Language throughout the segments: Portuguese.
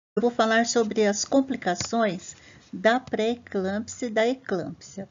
Eu vou falar sobre as complicações da pré-eclâmpsia e da eclâmpsia.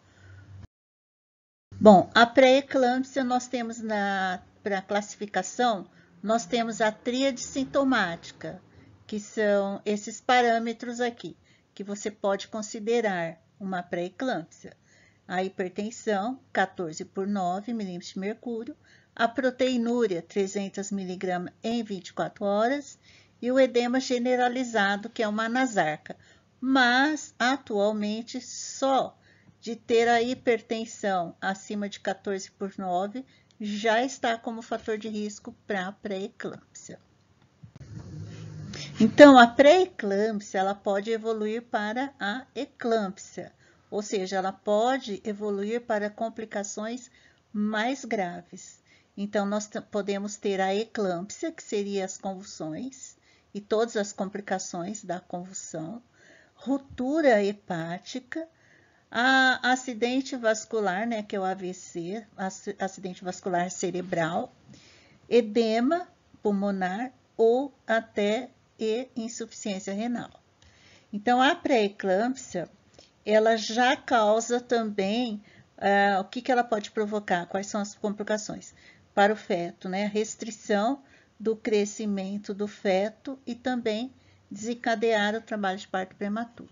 Bom, a pré-eclâmpsia nós temos para classificação, nós temos a tríade sintomática, que são esses parâmetros aqui, que você pode considerar uma pré-eclâmpsia. A hipertensão, 14/9 milímetros de mercúrio, a proteinúria, 300 mg em 24 horas, e o edema generalizado, que é uma anasarca. Mas, atualmente, só de ter a hipertensão acima de 14/9 já está como fator de risco para a pré-eclâmpsia. Então, a pré-eclâmpsia, ela pode evoluir para a eclâmpsia, ou seja, ela pode evoluir para complicações mais graves. Então, nós podemos ter a eclâmpsia, que seria as convulsões, e todas as complicações da convulsão, ruptura hepática, acidente vascular, né, que é o AVC, acidente vascular cerebral, edema pulmonar ou até insuficiência renal. Então, a pré-eclâmpsia, ela já causa também, o que ela pode provocar? Quais são as complicações? Para o feto, né, restrição do crescimento do feto e também desencadear o trabalho de parto prematuro.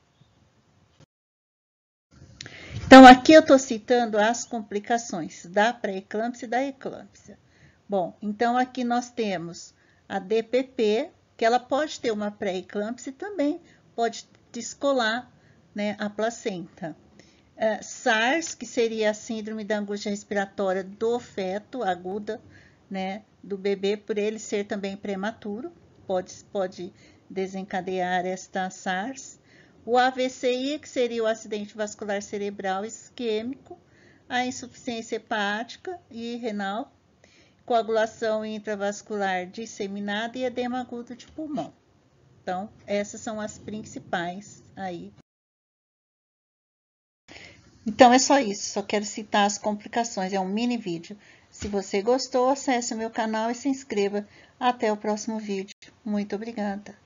Então, aqui eu estou citando as complicações da pré-eclâmpsia e da eclâmpsia. Bom, então aqui nós temos a DPP, que ela pode ter uma pré-eclâmpsia e também pode descolar, né, a placenta. SARS, que seria a síndrome da angústia respiratória do feto, aguda, né, do bebê, por ele ser também prematuro, pode desencadear esta SARS. O AVCI, que seria o acidente vascular cerebral isquêmico, a insuficiência hepática e renal, coagulação intravascular disseminada e edema agudo de pulmão. Então, essas são as principais aí. Então, é só isso. Só quero citar as complicações. É um mini vídeo. Se você gostou, acesse o meu canal e se inscreva. Até o próximo vídeo. Muito obrigada.